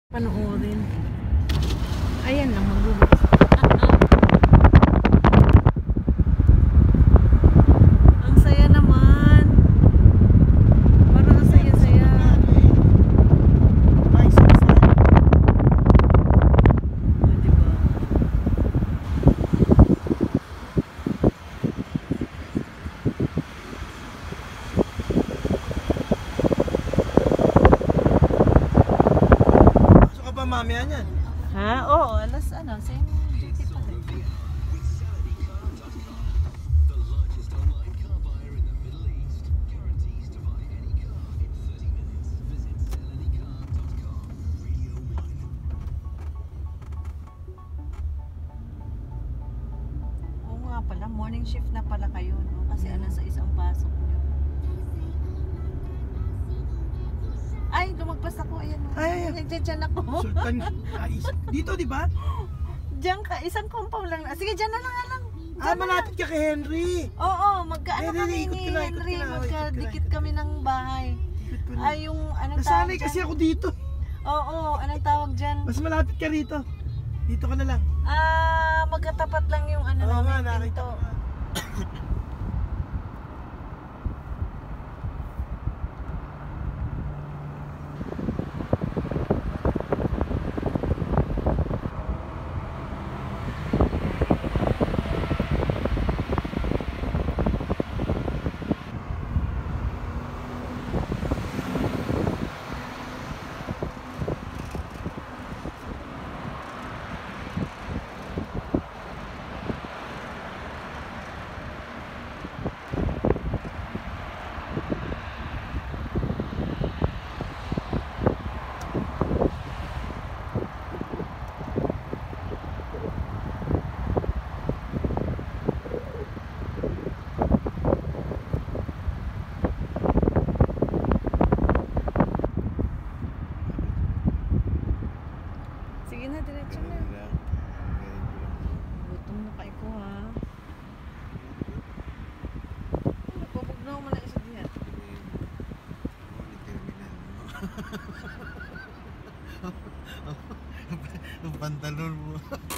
Panoorin. Ayan lang, magbubukas. Ang saya naman. Parang ang saya-saya. Diba? Mamaya niyan. Ha? Oo, alas same duty pa rin. Oo nga pala, morning shift na pala kayo, no? Kasi alas 6 ang pasok nyo. Ay, lumagpas ako. Ayan. Ay. Diyan ako. Sultan. Dito, di ba? Diyan ka. Isang compound lang. Sige, diyan na lang. Malapit ka kay Henry. Oo, magkaano kami ikot ni ka na, Henry. ikot ka na, Magkadikit kami ng bahay. Ay, yung anong tawag Nasanay dyan? kasi ako dito. Oo, anong tawag dyan? Mas malapit ka rito. Dito ka na lang. Magkatapat lang yung ano Oo nga, namin nakita pinto. ko nga. Sige na, diretso na. Gutom na kayo ko, ha? Napapagnaw mo na isa diyan. Ang pantalon mo.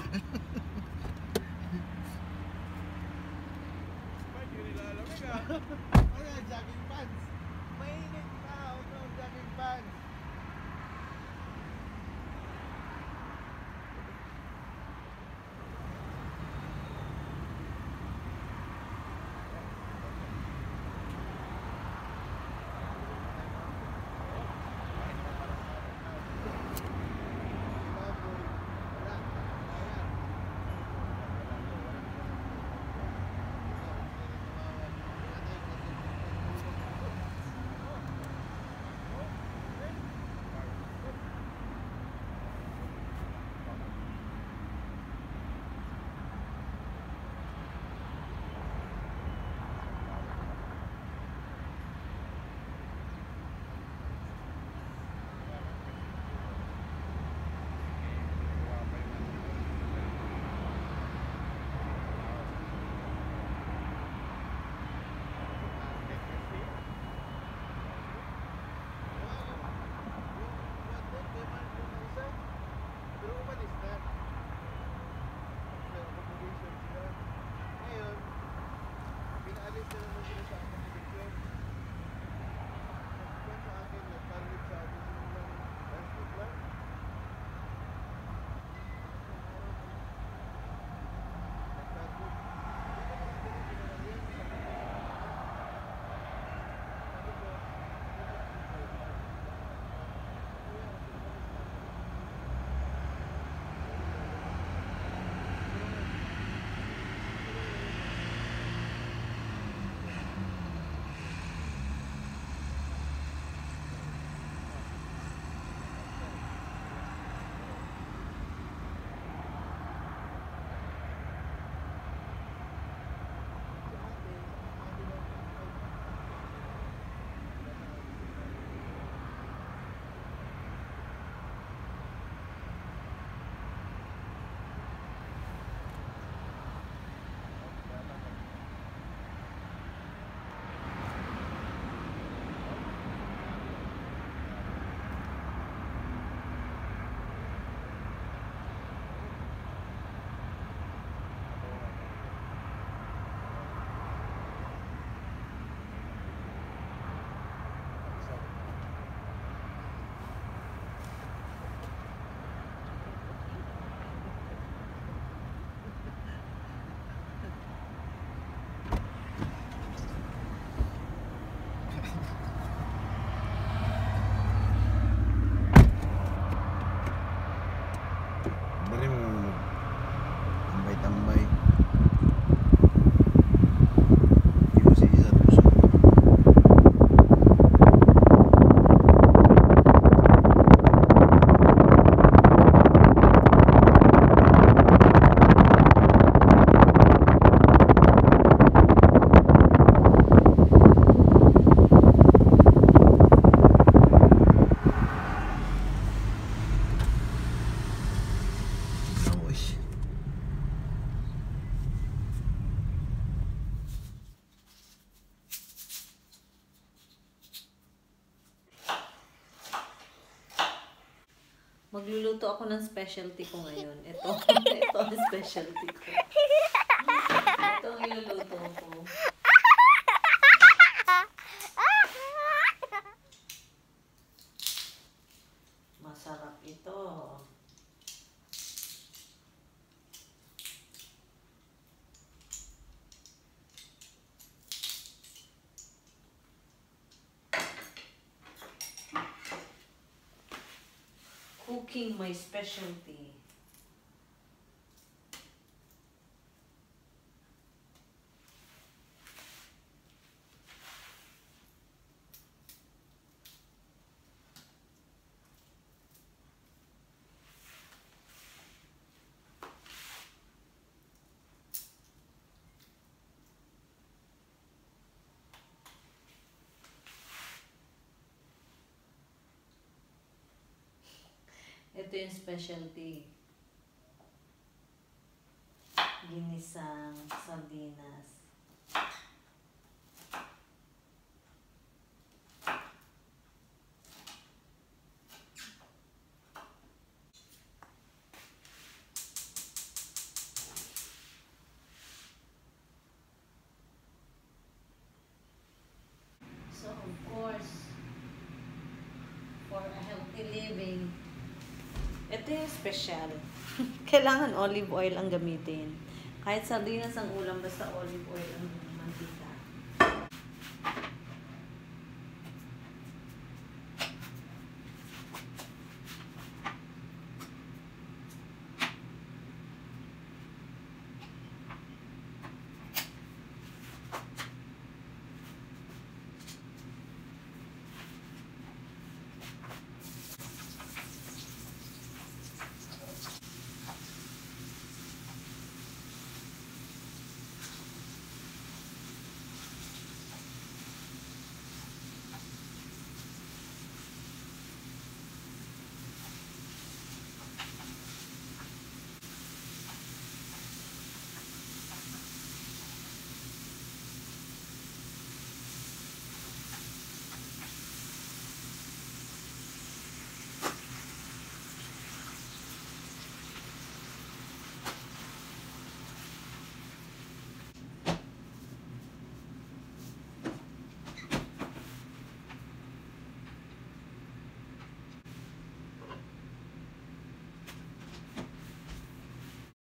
Bakit yun nilalamig ah? Ano, jogging pants. Mainit na, huwag na jogging pants. Magluluto ako ng specialty ko ngayon. Ito, ito ang specialty ko. Ito ang iluluto ko. Masarap ito. Cooking my specialty. Ito yung specialty. Ginisang sardinas. So of course, for a healthy living, ito yung special. Kailangan olive oil ang gamitin. Kahit sardinas ang ulam, basta olive oil ang gamitin.